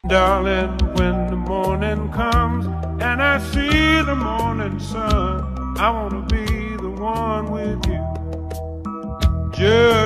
Darling, when the morning comes and I see the morning sun, I wanna be the one with you. Just